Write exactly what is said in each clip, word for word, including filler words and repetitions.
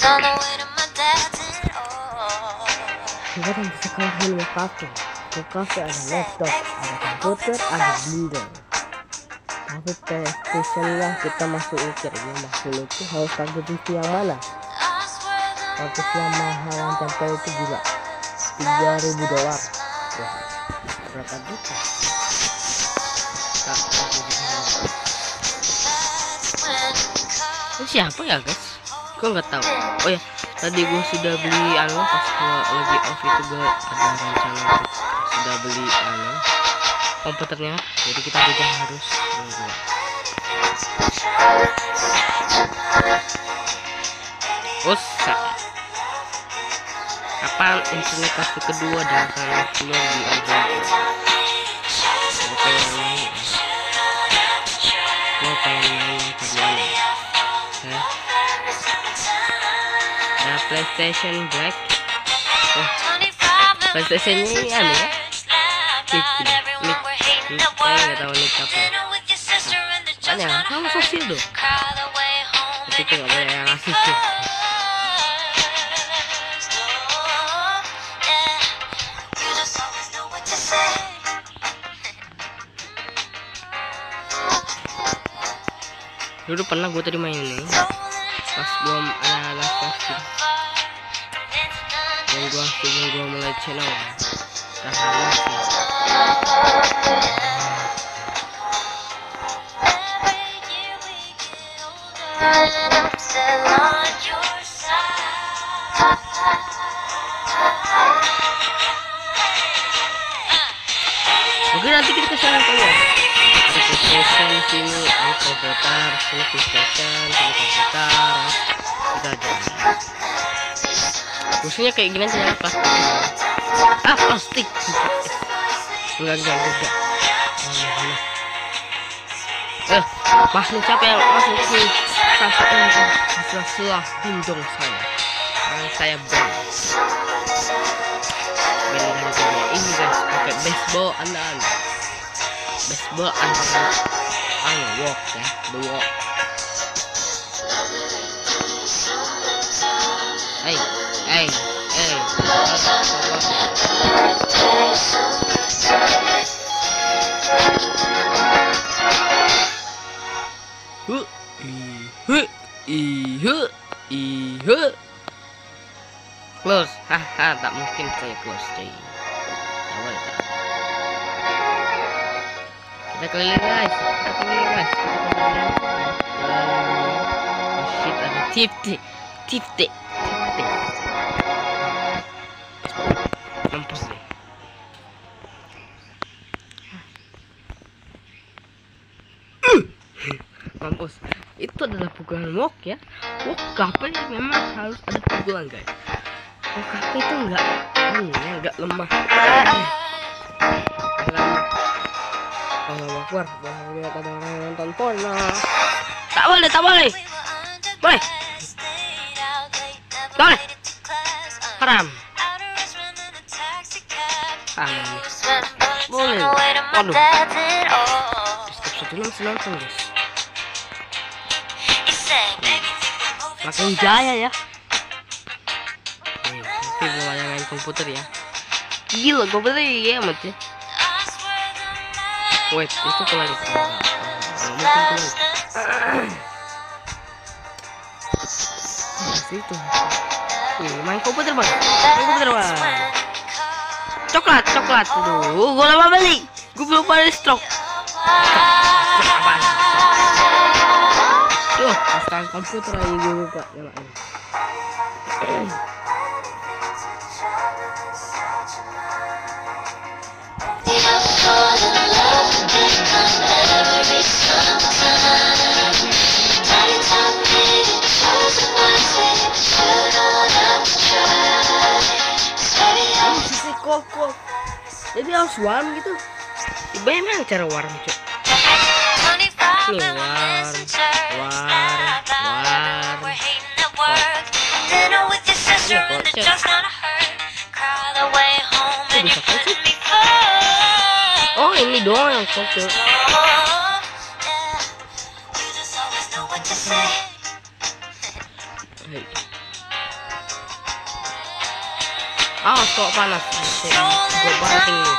Gak ada yang bisa kalahin di kafe. Di kafe ada laptop, ada komputer, ada binder. Tapi PlayStation yang kita masuk ukir ini masuk itu harus pakai T V yang mana? Pakai yang mahal yang tempel itu gila tiga ribu dolar. Wah, berapa juta? Ini siapa ya guys? Gue nggak tahu. Oh ya, tadi gue sudah beli anu pas gue lagi off itu gue ada rencana untuk sudah beli anu komputernya. Jadi kita juga harus nunggu. Usah. Kapan internet kafe kedua dan akan keluar di Android? Gue pengen main. Gue pengen main keduanya. Ya. Nah, PlayStation Black. Oh, PlayStation ini aneh ya. Mik, mik, mik, saya nggak tahu mik apa. Tanya, kamu sosial dong. Tapi itu nggak boleh yang asik sih. Dulu pernah gue tadi main ini pas belum ada live stream. Dan gue sebelum gue mulai channel dah lama sih. Oke, nanti kita kesana keluar. Ada PlayStation di sini, ada komputer, sini PlayStation, sini komputer, kita aja. Musuhnya kayak gini aja apa? Ah, plastik. Enggak enggak enggak. Eh, makhluk siapa yang masuk ke sampai ini? Setelah bindong saya, dan saya bang. Band ini guys, pakai baseball anda-anda. Baseball anda, anda walk ya, the walk. Hey, hey, hey. Huh, huh, huh, huh. Close, haha, tak mungkin saya close cuy. Tak boleh tak. Kita keliling guys, kita keliling guys, kita keliling. Oh shit, ada tip tip, tip tip, tip. Mampus deh. Mampus. Itu adalah pukulan walk ya. Walk kapan ya memang harus ada pukulan guys. Walk kapan itu enggak, ini enggak lemah. Allah Akbar, boleh lihat ada orang yang nonton porno. Tak boleh, tak boleh. Boleh. Boleh. Haram. Haram. Boleh. Waduh. Stop satu langsung nonton guys. Makin jaya ya. Nih, nanti gue main komputer ya. Gila komputer ya amat ya. Wait, itu kelar itu. Mungkin kelar. Situ. Nih, main komputer bang. Main komputer bang. Coklat, coklat. Aduh, gue lama beli. Gue belum pada stroke. Tuh, pas komputer lagi gue lupa nyalain. Kok jadi harus warm gitu. Gimana cara warm cok? Nih warm, warm, warm. Oh ini doang yang kok tuh. Awas kok panas. Gue banting nih.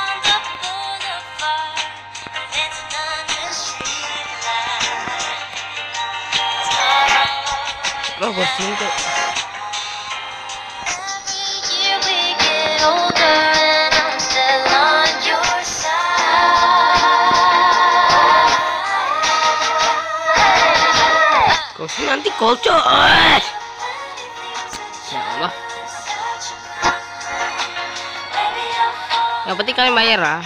Oh, gue singkir. Kau sih nanti kocok. Ya Allah. Yang penting kalian bayar lah.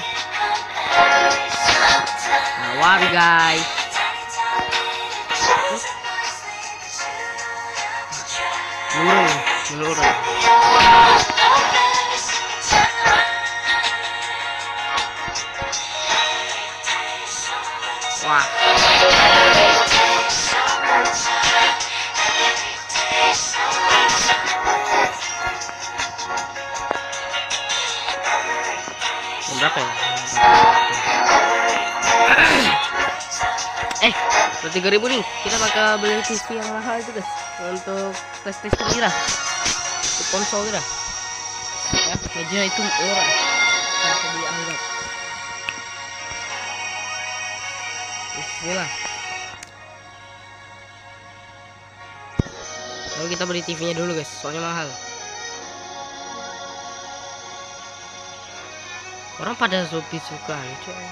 Lawan guys. Menurun, menurun. Wah. Berapa ya? Eh, tiga ribu nih. Kita bakal beli T V yang mahal itu guys. Untuk PlayStation kira. Untuk konsol kira. Ya, meja itu murah. Bisa dianggap. Bismillah. Lalu kita beli T V-nya dulu guys, soalnya mahal. Orang pada Shopee suka coy.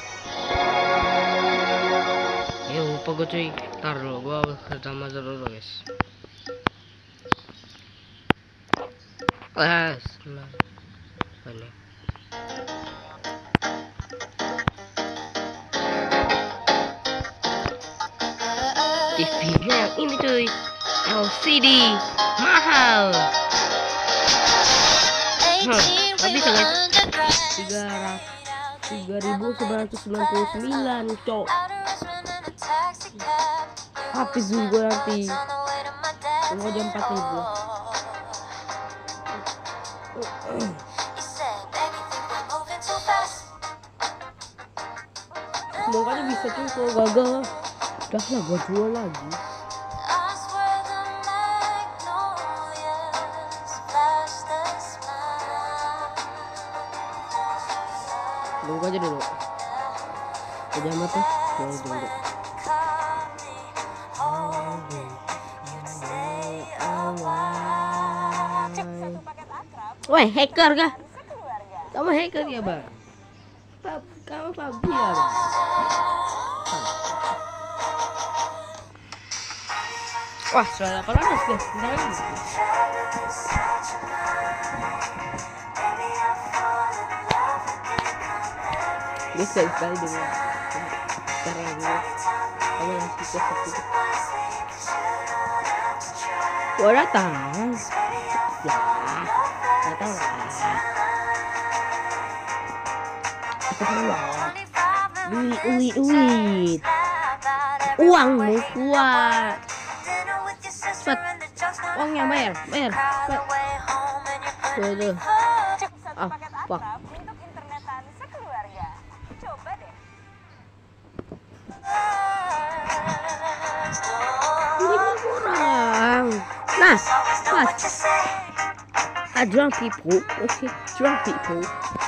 Ya lupa gue cuy. Ntar dulu gue pertama dulu guys. Kelas nah. Ini T V-nya yang ini cuy, L C D mahal. Hmm, tapi guys tiga ribu sembilan ratus sembilan puluh sembilan cok. Habis juga nanti cuma jam empat ribu. Semoga aja bisa tuh, kalau gagal udah lah gua jual lagi. Tunggu aja dulu. Udah amat tuh. Tunggu dulu. Woi, hacker kah? Kamu hacker ya, Bang? Kamu P U B G ya, Bang? Wah, suara apa lagi, guys? Bentar lagi. Bisa sekali dengan cara ini. Kamu langsung ke satu. Gua datang. Ya, datang lah. Kita keluar. Wih, wih, wih. Uangmu kuat. Cepet. Uangnya bayar, bayar. Cepet. Tuh, tuh. Ah, fuck. Nah, pas. I drunk people, okay, drunk people.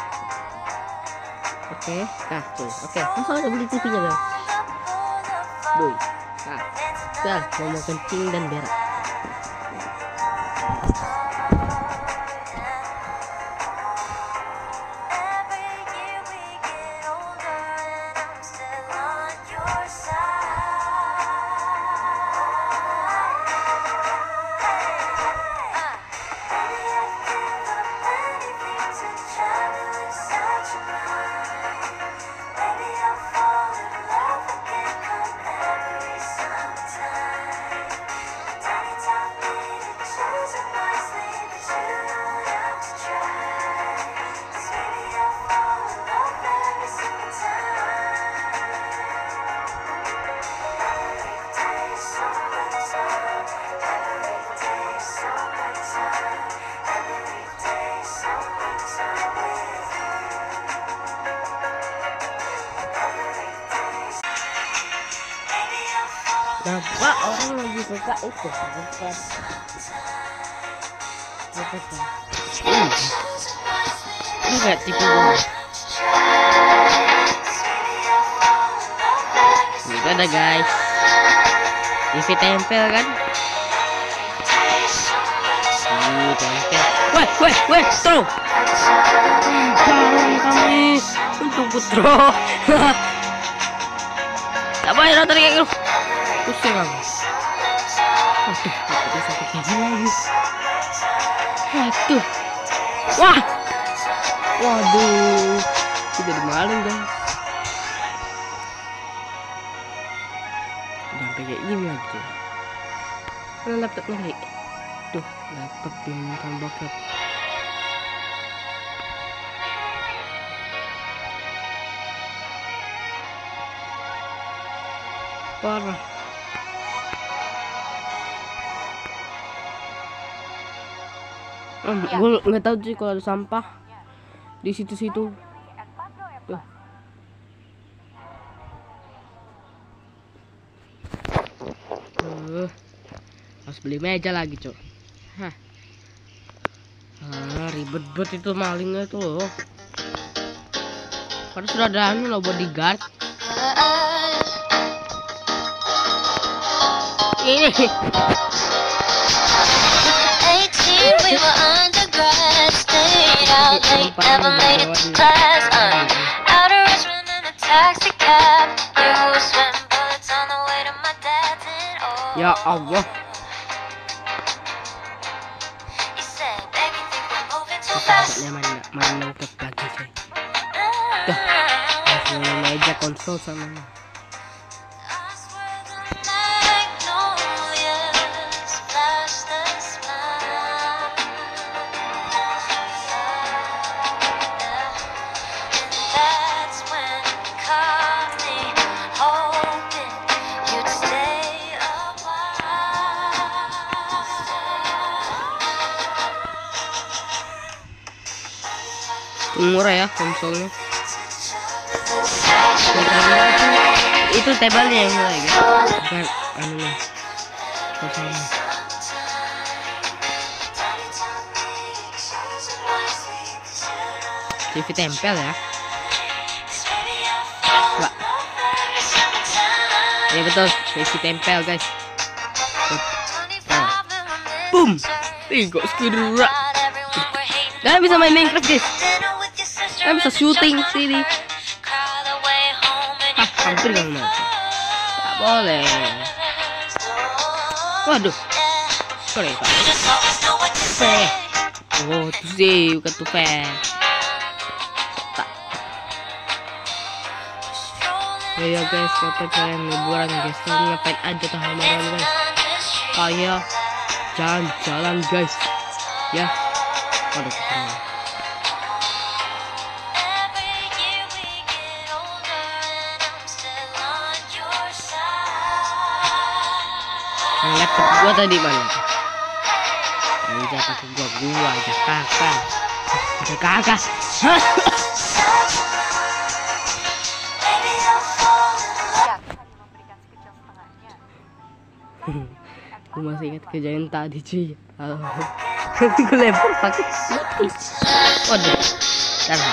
Oke, okay. Nah tuh, oke, okay. Masa udah beli T V-nya dong. Boy, nah, dah mau kencing dan berak. Nampak orang lagi suka itu bukan. Lihat T V gua. Ini ada guys. T V tempel kan? Ini tempel. Weh, weh, weh, tro. Parang kami untuk putro. Apa ya tadi kayak gitu? Pusing kamu. Aduh, aku sakit gigi lagi. Aduh. Wah. Waduh. Tidak dimaling guys. Sampai kayak gini lagi tuh. Mana laptopnya lagi? Tuh, laptop yang tambah bokep. Parah. Hmm, ya. Gue nggak tahu sih kalau ada sampah di situ-situ. Tuh. Uh, harus beli meja lagi cok. Hah. Ah, ribet banget itu malingnya tuh. Padahal sudah ada anu loh bodyguard. Ini. We were undergrad, stayed out late, never made it to class. Uh, out of Richmond in a taxi cab. You swim bullets on the way to my dad's and oh. Ya Allah. He said, baby, think we're moving too fast. Mana mana ke lagi sih. Dah. Langsung meja konsol sama. Murah ya konsolnya. Itu tebalnya yang murah ya, bukan anunya. Konsolnya. T V tempel ya. Wah. Ya betul, T V tempel guys. Nah. Boom. Tiga skidura. Kalian bisa main Minecraft guys. Kalian bisa syuting sini. Hah, hampir gak mau. Tak boleh. Waduh. Sorry pak. Tufe. Oh itu sih bukan tufe. Tak. Ya guys, kalau kalian liburan guys, kalian ngapain aja tahu malam guys. Kayak jalan-jalan guys. Ya. Waduh, keren. Laptop gua tadi mana? Ini jatuh ke gua, gua aja kakak. Ada kakak. Gua masih ingat kejadian tadi cuy. Nanti gue lempar pakai. Waduh. Taruh.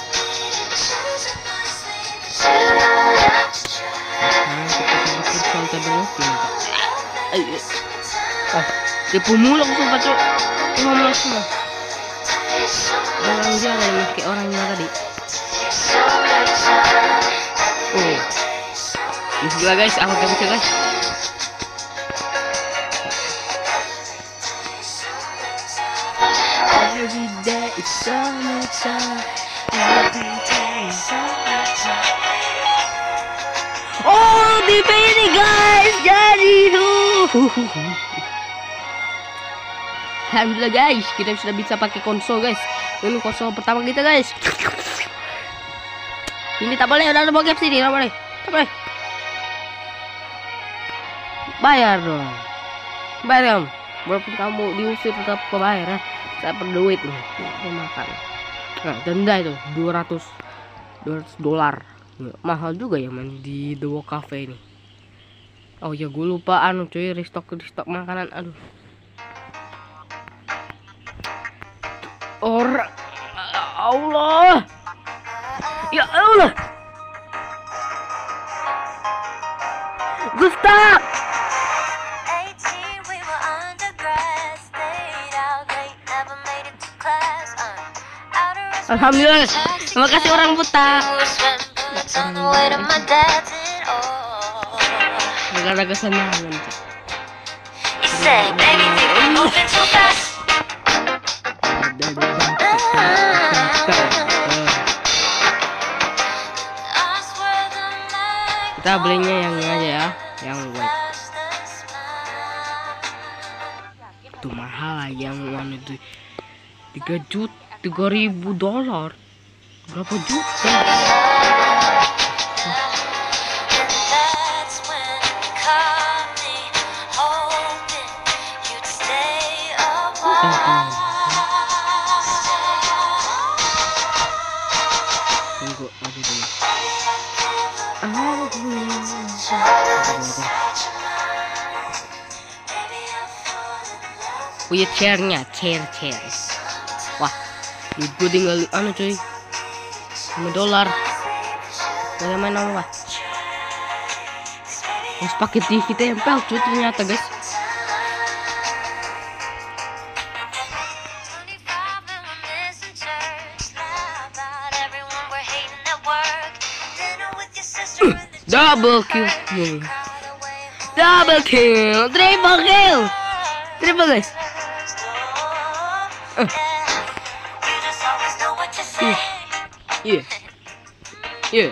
Nah, kita pakai soal tabel ini. Ayo. Oh, dia pemulung sumpah tuh. Ngomong semua. Orang jalan yang kayak orangnya tadi. Oh. Ini sebelah guys, aku kabur guys. Every day is summertime. Every day is summertime. Oh, di ini guys, jadi tuh. Alhamdulillah guys, kita sudah bisa pakai konsol guys. Ini konsol pertama kita guys. Ini tak boleh, udah ada bokep sini, tak boleh, tak boleh. Bayar dong, bayar dong. Walaupun kamu diusir tetap kebayar. Saya berduit nih, mau makan. Nah, denda itu dua ratus dolar. Mahal juga ya main di The Walk Cafe ini. Oh ya, gue lupa anu cuy, restock restock makanan. Aduh. Orang Allah. Ya Allah. Gustaf. Alhamdulillah. Terima kasih orang buta. Negara kesenangan. Kita belinya yang ini aja ya, yang white. Itu mahal lagi yang warna itu. Tiga juta, tiga ribu dolar. Berapa juta? Tunggu, aduh dulu. Punya chairnya, chair chair. Wah, duit gue tinggal anu cuy, lima dolar. Gak main apa? Harus pakai T V tempel cuy ternyata guys. Double kill, double kill, triple kill, triple guys. Uh. Iya, iya.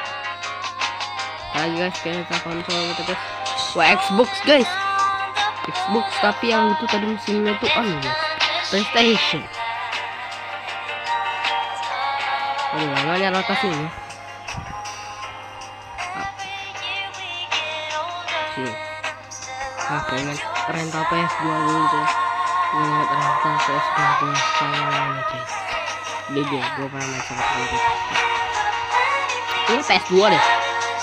Lagi guys, kita konsol gitu guys. Wah, Xbox guys, Xbox tapi yang itu tadi mesinnya tuh anu guys, PlayStation. Aduh, namanya rotasinya. Ah, pengen rental P S dua dulu tuh. Ingat rental P S dua tuh sama guys. Ini dia, gue pernah main sama temen gue. Ini P S dua deh.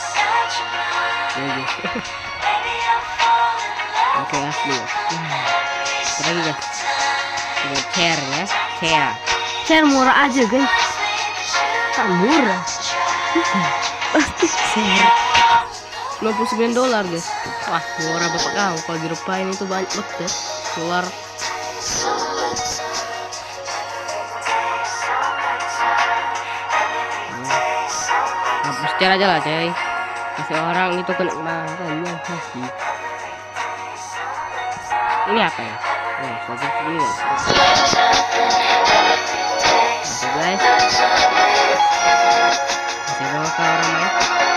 Ini oke asli ya. Apa lagi guys? Ini chair ya, chair. Chair murah aja guys. Tak murah. Pasti chair. lima puluh sembilan dolar guys. Wah, murah bapak kau. Kalau dirupain itu banyak banget ya. Dolar. Hapus cara aja lah coy. Kasih orang itu kena marahnya pasti. Ini apa ya? Oh, sobat ini guys. Oke guys. Masih ada ke orang main.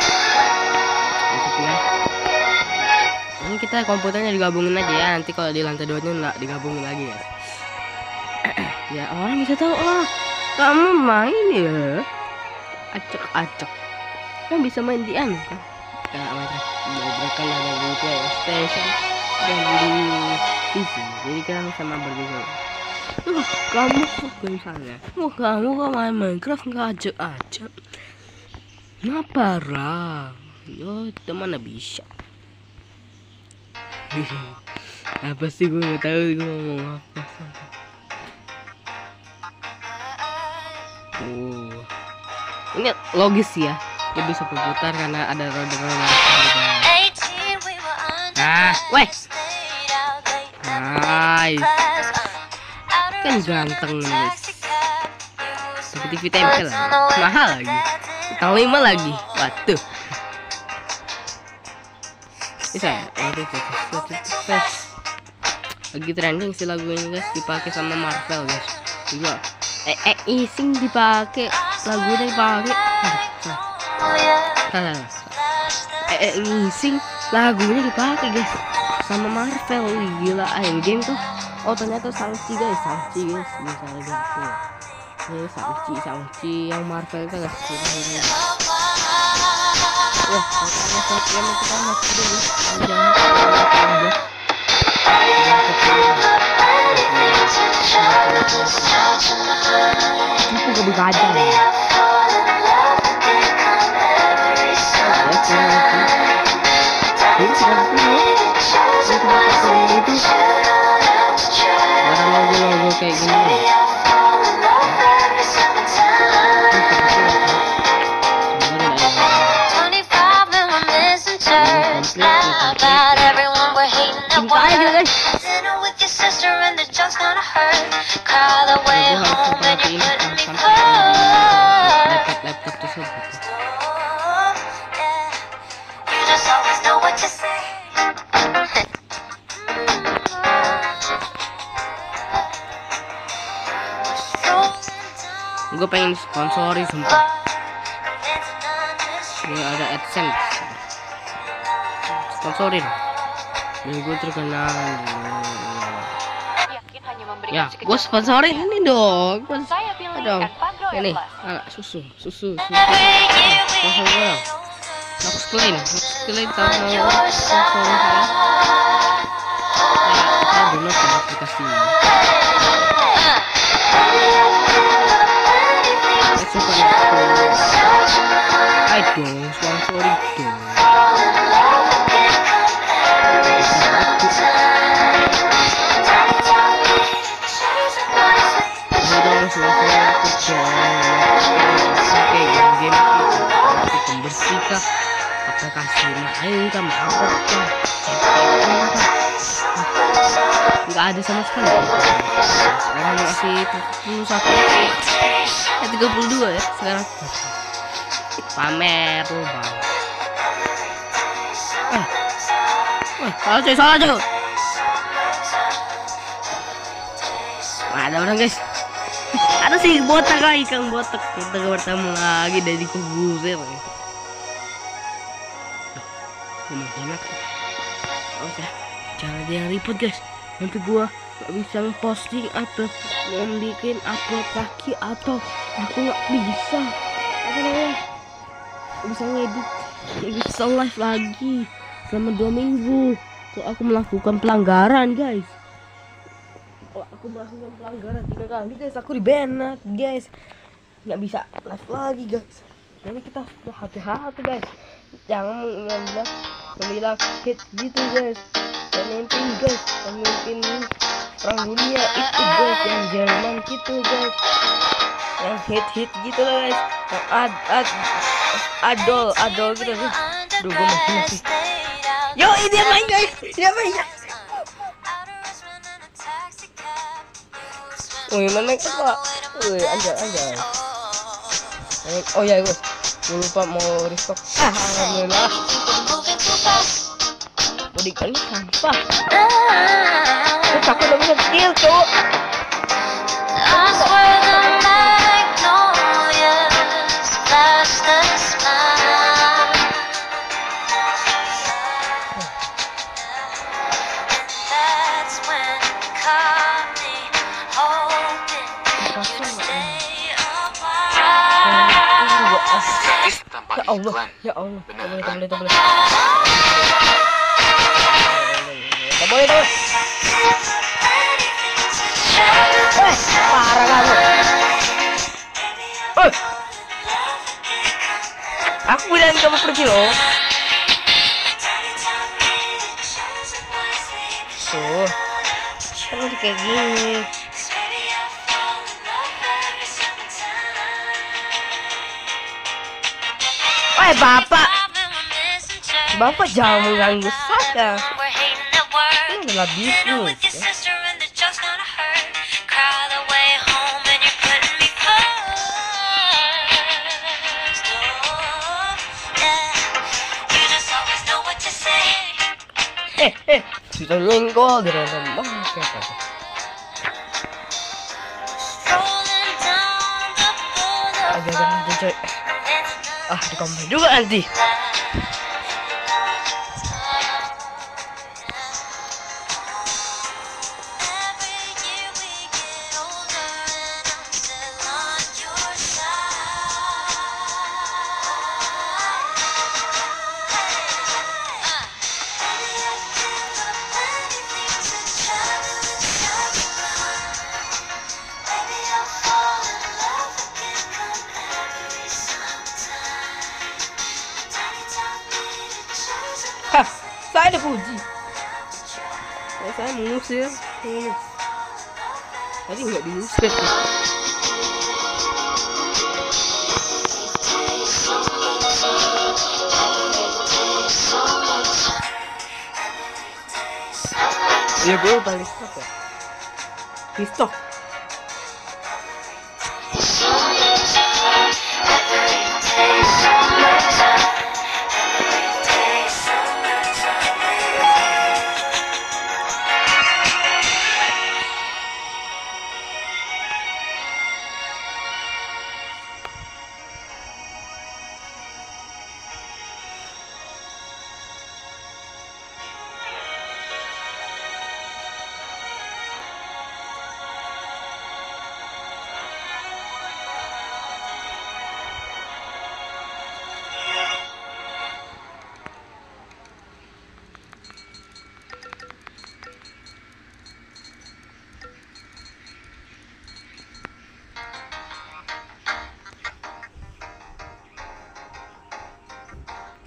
Ini kita komputernya digabungin aja ya. Nanti kalau di lantai dua nya nggak digabungin lagi ya. Ya orang bisa tahu, oh kamu main ya. Acok-acok. Kan bisa main di anu kan. Kayak mereka mereka ada di PlayStation dan di T V. Jadi kita sama berbeda. Oh, kamu bukan sana. Oh, kamu kok main Minecraft nggak acok-acok. Kenapa lah? Yo, teman bisa. Apa sih gue nggak tahu gue ngomong apa. Oh, ini logis ya, dia bisa berputar karena ada roda-roda. Nah, weh, nice, kan ganteng guys. Tapi T V tempel lagi, mahal lagi, tahun lima lagi, waduh. Bisa ya? Lagi trending sih lagu ini guys, dipakai sama Marvel guys. Juga eh eh ising dipakai, lagunya dipakai. Salah. Eh eh ising lagunya dipakai guys sama Marvel. Wih, gila, ayo game tuh. Oh ternyata Sangchi guys, Sangchi guys, misalnya gitu. Ini Sangchi, Sangchi yang Marvel kan guys. Wah, katanya saat game kita masih dulu. Jangan aku gak begadang. Ada logo-logo kayak gini. Gue pengen sponsori sumpah. Ini ada AdSense. Sponsorin. Biar gue terkenal. Ya, gue sponsorin ini dong. Dong. Ini, anak susu, susu, susu. Sponsor gue dong. Aku sekalian, aku sekalian tahu mau sponsorin saya. Ya, kita download aplikasi ini. Suka itu. Ayo dong, sponsorin dong. Pembersih kah, aplikasi main kah, apa kah, nggak ada sama sekali. Sekarang masih tiga puluh satu, eh tiga puluh dua ya sekarang. Pamer tuh bang. Eh, eh salah cuy, salah cuy. Ada orang guys. Ada sih botak lah, ikan botak. Kita bertemu lagi dari kubusir. Rumah enak. Oke, jangan ada yang ribut guys. Nanti gua nggak bisa posting atau bikin upload lagi, atau aku nggak bisa apa namanya nggak bisa ngedit, nggak bisa live lagi selama dua minggu. Kalau aku melakukan pelanggaran guys. Oh, aku melakukan pelanggaran tiga kali guys, aku di ban guys, nggak bisa live lagi guys. Jadi kita sudah hati-hati guys, jangan mengambil membilang hit gitu guys. Pemimpin guys, pemimpin perang dunia itu guys, yang Jerman gitu guys, yang hit-hit gitu lah guys, yang ad ad adol adol gitu guys. Duh, gue masih masih. Yo, dia main guys, dia main guys. Wih, mana pak? Wih, anjay anjay. Oh ya guys, gue lupa mau restock. Ah, alhamdulillah. Udah kali sampah. Terus aku udah bisa skill tuh. Ya Allah, ya Allah, tak boleh, tak boleh, tak boleh, tak boleh, tak boleh. Eh, parah kamu. Eh, aku bilang kamu pergi loh. Tuh, kan kayak gini. Eh bapak, bapak jangan mengganggu saya. Ini adalah bisnis ya. Eh eh, sudah nyenggol di dalam bangkai. Agak-agak coy. Ah, di kamar juga nanti. Hah, saya dipuji. Ya, saya mengusir. Hmm. Tadi nggak diusir tuh. Ya gue balik stop ya. Di stop.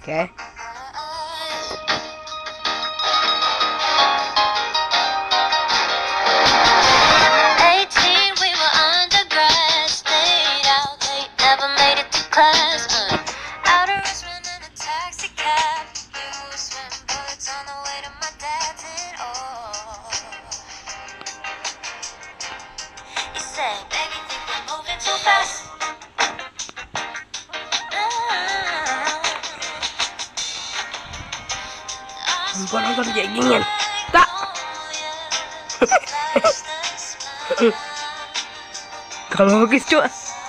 Oke. Gue nonton kayak gini tak. Kalau bagus cuy.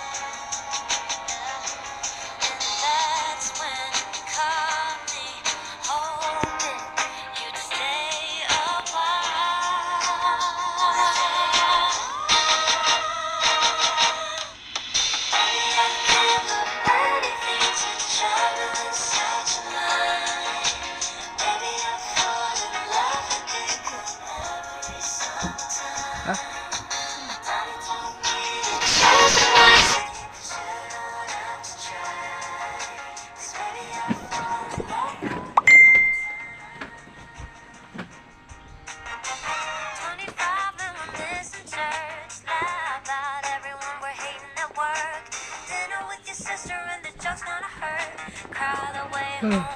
Hmm.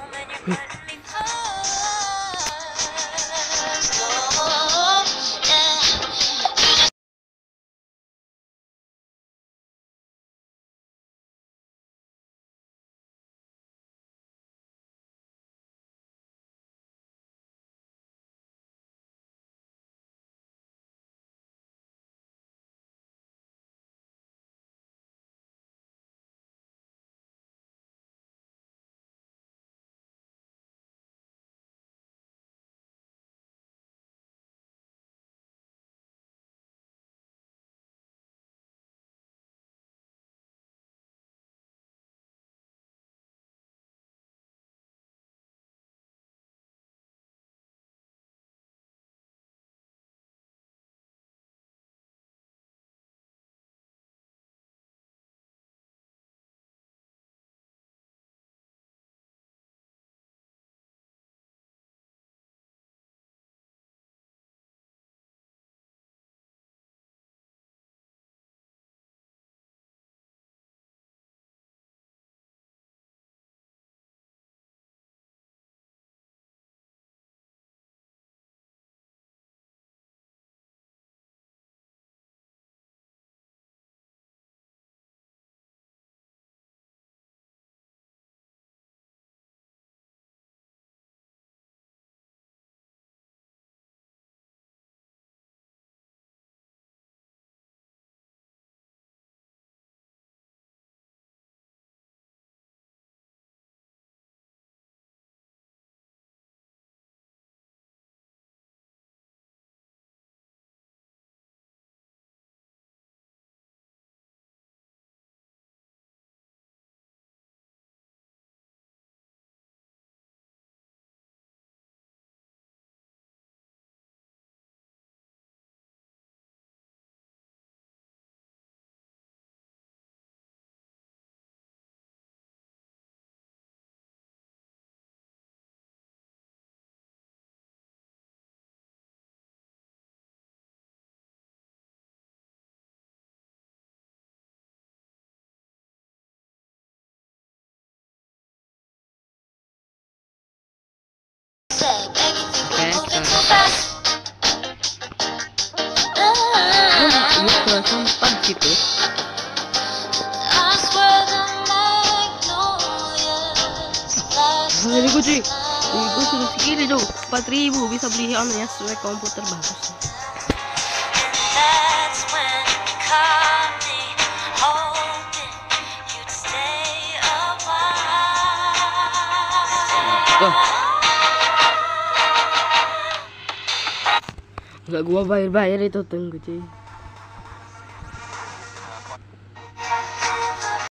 Sempat gitu. Jadi gue cuy, gue suruh segini dong, empat ribu bisa beli anunya sesuai komputer bagus. Tuh. Nggak gua bayar-bayar itu, tunggu cuy.